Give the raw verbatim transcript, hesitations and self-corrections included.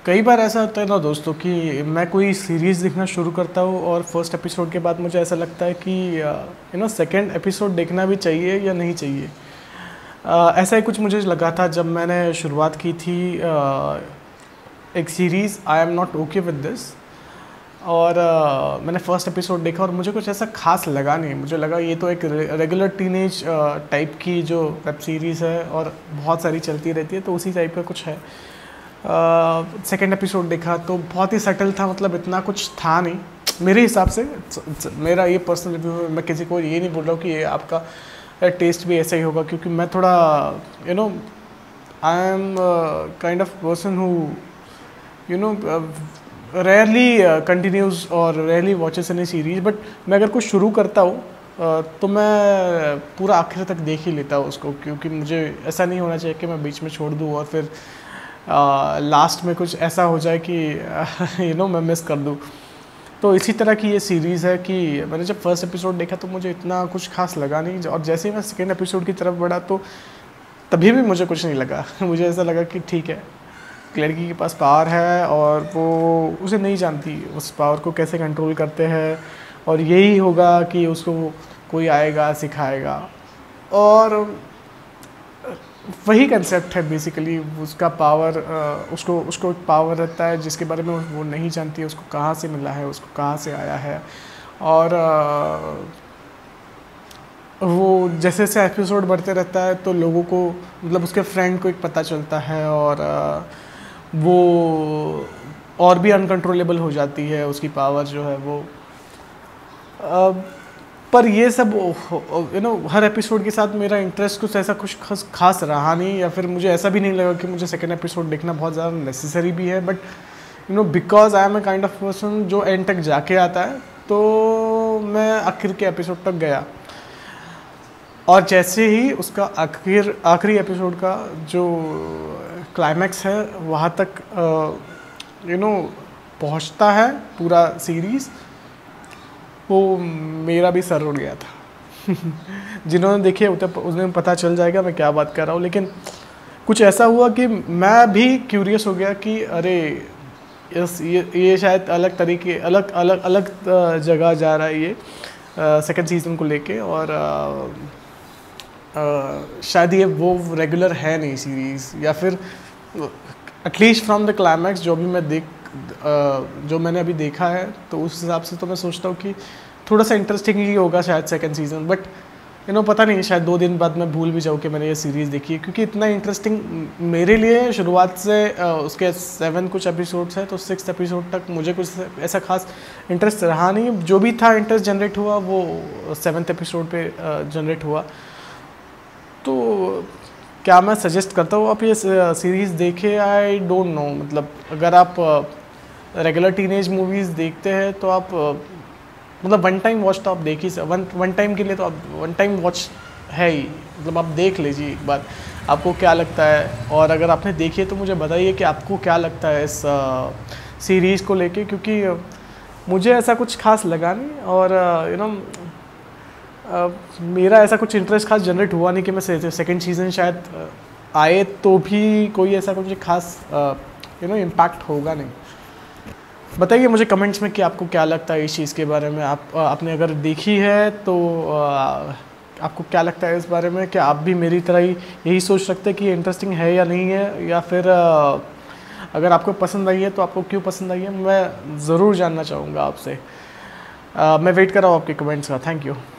कई बार ऐसा होता है ना दोस्तों कि मैं कोई सीरीज़ देखना शुरू करता हूँ और फर्स्ट एपिसोड के बाद मुझे ऐसा लगता है कि यू नो सेकंड एपिसोड देखना भी चाहिए या नहीं चाहिए। uh, ऐसा ही कुछ मुझे लगा था जब मैंने शुरुआत की थी uh, एक series I am not okay with this. और uh, मैंने फर्स्ट एपिसोड देखा और मुझे कुछ ऐसा खास लगा नहीं। मुझे लगा ये तो एक रेगुलर टीनेज टाइप की जो वेब सीरीज़ है और बहुत सारी चलती रहती है, तो उसी टाइप का कुछ है। सेकेंड uh, एपिसोड देखा तो बहुत ही सटल था, मतलब इतना कुछ था नहीं मेरे हिसाब से। मेरा ये पर्सनल रिव्यू है, मैं किसी को ये नहीं बोल रहा हूँ कि ये आपका टेस्ट भी ऐसा ही होगा, क्योंकि मैं थोड़ा you know I am kind of person who you know rarely continues और rarely watches any series. But मैं अगर कुछ शुरू करता हूँ uh, तो मैं पूरा आखिर तक देख ही लेता हूँ उसको, क्योंकि मुझे ऐसा नहीं होना चाहिए कि मैं बीच में छोड़ दूँ और फिर लास्ट uh, में कुछ ऐसा हो जाए कि यू नो मैं मिस कर दूँ। तो इसी तरह की ये सीरीज़ है कि मैंने जब फर्स्ट एपिसोड देखा तो मुझे इतना कुछ खास लगा नहीं, और जैसे ही मैं सेकेंड एपिसोड की तरफ बढ़ा तो तभी भी मुझे कुछ नहीं लगा। मुझे ऐसा लगा कि ठीक है, लड़की के पास पावर है और वो उसे नहीं जानती उस पावर को कैसे कंट्रोल करते हैं, और यही होगा कि उसको कोई आएगा सिखाएगा। और वही कंसेप्ट है बेसिकली, उसका पावर उसको उसको एक पावर रहता है जिसके बारे में वो नहीं जानती है, उसको कहाँ से मिला है, उसको कहाँ से आया है। और वो जैसे जैसे एपिसोड बढ़ते रहता है तो लोगों को, मतलब उसके फ्रेंड को एक पता चलता है, और वो और भी अनकंट्रोलेबल हो जाती है उसकी पावर जो है वो। पर ये सब यू नो हर एपिसोड के साथ मेरा इंटरेस्ट कुछ ऐसा कुछ खास खास रहा नहीं, या फिर मुझे ऐसा भी नहीं लगा कि मुझे सेकेंड एपिसोड देखना बहुत ज़्यादा नेसेसरी भी है। But you know because I am a kind of person जो एंड तक जाके आता है, तो मैं आखिर के एपिसोड तक गया, और जैसे ही उसका आखिर आखिरी एपिसोड का जो क्लाइमैक्स है वहाँ तक यू नो पहुँचता है पूरा सीरीज़, वो मेरा भी सर उड़ गया था। जिन्होंने देखे उन्हें पता चल जाएगा मैं क्या बात कर रहा हूँ। लेकिन कुछ ऐसा हुआ कि मैं भी क्यूरियस हो गया कि अरे यस ये ये शायद अलग तरीके अलग अलग अलग जगह जा रहा है ये सेकंड सीज़न को लेके, और आ, आ, शायद ये वो रेगुलर है नहीं सीरीज़, या फिर एटलीस्ट फ्रॉम द क्लाइमैक्स जो भी मैं देख Uh, जो मैंने अभी देखा है, तो उस हिसाब से तो मैं सोचता हूँ कि थोड़ा सा इंटरेस्टिंग ही होगा शायद second season. But you know पता नहीं, शायद दो दिन बाद मैं भूल भी जाऊँ कि मैंने ये सीरीज़ देखी है, क्योंकि इतना इंटरेस्टिंग मेरे लिए शुरुआत से uh, उसके सेवन कुछ एपिसोड्स हैं, तो सिक्स एपिसोड तक मुझे कुछ ऐसा खास इंटरेस्ट रहा नहीं। जो भी था इंटरेस्ट जनरेट हुआ वो सेवन्थ एपिसोड पे जनरेट uh, हुआ। तो क्या मैं सजेस्ट करता हूँ आप ये सीरीज़ देखे? आई डोंट नो, मतलब अगर आप रेगुलर टीनेज मूवीज़ देखते हैं तो आप मतलब वन टाइम वॉच तो आप देख ही वन वन टाइम के लिए तो आप वन टाइम वॉच है ही, मतलब आप देख लीजिए एक बार, आपको क्या लगता है। और अगर आपने देखी है तो मुझे बताइए कि आपको क्या लगता है इस सीरीज़ को लेके, क्योंकि मुझे ऐसा कुछ खास लगा नहीं, और यू नो Uh, मेरा ऐसा कुछ इंटरेस्ट खास जनरेट हुआ नहीं कि मैं सेकंड सीज़न शायद uh, आए तो भी कोई ऐसा कुछ खास यू नो इम्पैक्ट होगा नहीं। बताइए मुझे कमेंट्स में कि आपको क्या लगता है इस चीज़ के बारे में। आप uh, आपने अगर देखी है तो uh, आपको क्या लगता है इस बारे में, कि आप भी मेरी तरह ही यही सोच रखते हैं कि इंटरेस्टिंग है या नहीं है, या फिर uh, अगर आपको पसंद आई है तो आपको क्यों पसंद आई है, मैं ज़रूर जानना चाहूँगा आपसे। uh, मैं वेट कर रहा हूँ आपके कमेंट्स का। Thank you.